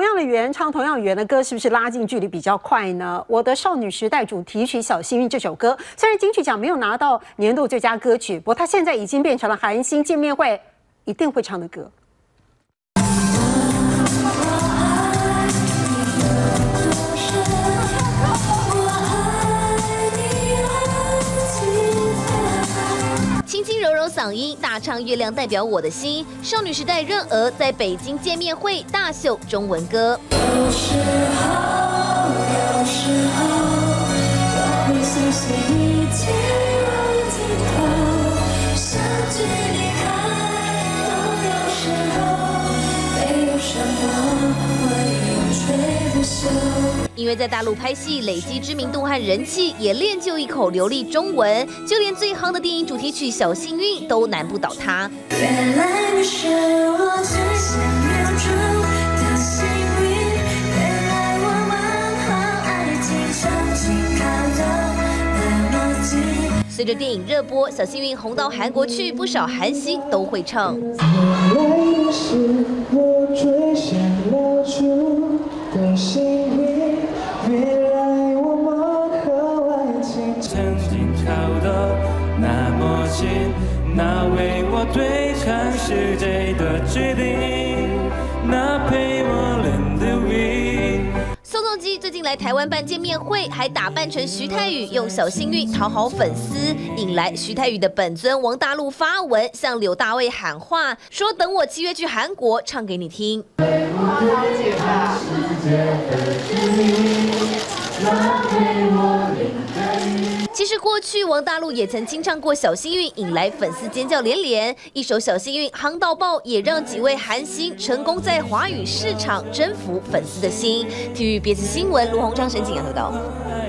样的语言唱同样语言的歌，是不是拉近距离比较快呢？我的少女时代主题曲《小幸运》这首歌，虽然金曲奖没有拿到年度最佳歌曲，不过它现在已经变成了韩星见面会一定会唱的歌。 轻轻柔柔嗓音，大唱《月亮代表我的心》。少女时代任娥在北京见面会大秀中文歌。有时候，我会相信一切有尽头，相聚离开都有时候，没有什么会永垂不朽。 因为在大陆拍戏，累积知名度和人气，也练就一口流利中文，就连最夯的电影主题曲《小幸运》都难不倒他。原来你是我最想留住的幸运，原来我们和爱情曾经靠得那么近。随着电影热播，《小幸运》红到韩国去，不少韩星都会唱。原来你是我最想留住的幸运。 原来我们和爱情曾经靠得那么近，那为我对抗世界的决定，那陪我淋的雨。宋仲基最近来台湾办见面会，还打扮成徐太宇，用小幸运讨好粉丝，引来徐太宇的本尊王大陆发文向柳大卫喊话，说等我7月去韩国唱给你听。 其实过去王大陆也曾清唱过《小幸运》，引来粉丝尖叫连连。一首《小幸运》夯到爆，也让几位韩星成功在华语市场征服粉丝的心。体育别次新闻，卢鸿昌、沈景阳报道。